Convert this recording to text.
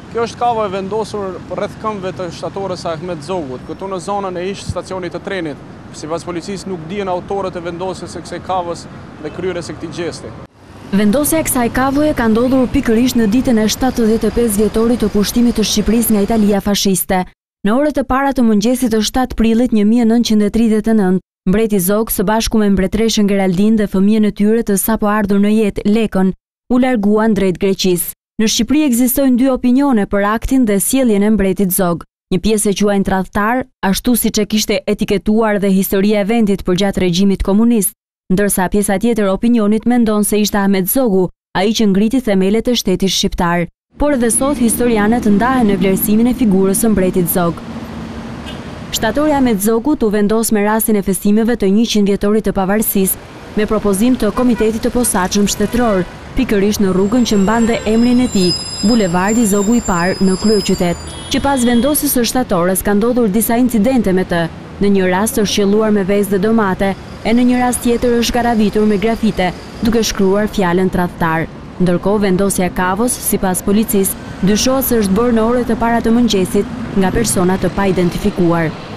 Kjo është kava e vendosur rreth këmbëve të shtatorës së Ahmet Zogut, këtu në zonën e ish stacionit të trenit. Sipas policisë nuk dihen autorët e vendosjes së kësaj kavës dhe kryerjes së këtij gjesti. Vendosja e kësaj kavoje ka ndodhur pikërisht në ditën e 75 vjetorit të pushtimit të Shqipërisë nga Italia fashiste. Në orët e para të mëngjesit të 7 prillit 1939, mbreti Zog së bashku me mbretëreshën Geraldin dhe fëmijën e tyre të sapo ardhur në jetë, Lekën, u larguan drejt Greqisë. Në Shqipëri ekzistojnë dy opinione për aktin dhe sjelljen e mbretit Zog. Një pjesë e quajnë tradhtar, ashtu siç e kishte etiketuar dhe historia e vendit përgjatë regjimit komunist, ndërsa pjesa tjetër e opinionit mendon se ishte Ahmet Zogu, ai që ngriti themelet e shtetit shqiptar. Por edhe sot historianët ndahen në vlerësimin e figurës së mbretit Zog. Shtatori Ahmet Zogut u vendos me rastin e festimeve të 100 vjetorit të pavarësisë, me propozim të Komitetit të Posaçëm Shtetëror, pikërisht në rrugën që mbante emrin e tij, Bulevardi Zogu i Parë në kryeqytet. Që pas vendosjes së shtatorës ka ndodhur disa incidente me të. Në një rast është qelluar me vezë dhe domate, e në një rast tjetër është garavitur me grafite, duke shkruar fjalën tradhtar. Ndërkohë vendosja e kavës, sipas policisë, dyshohet se është bërë në orët e para të mëngjesit nga persona të pa identifikuar.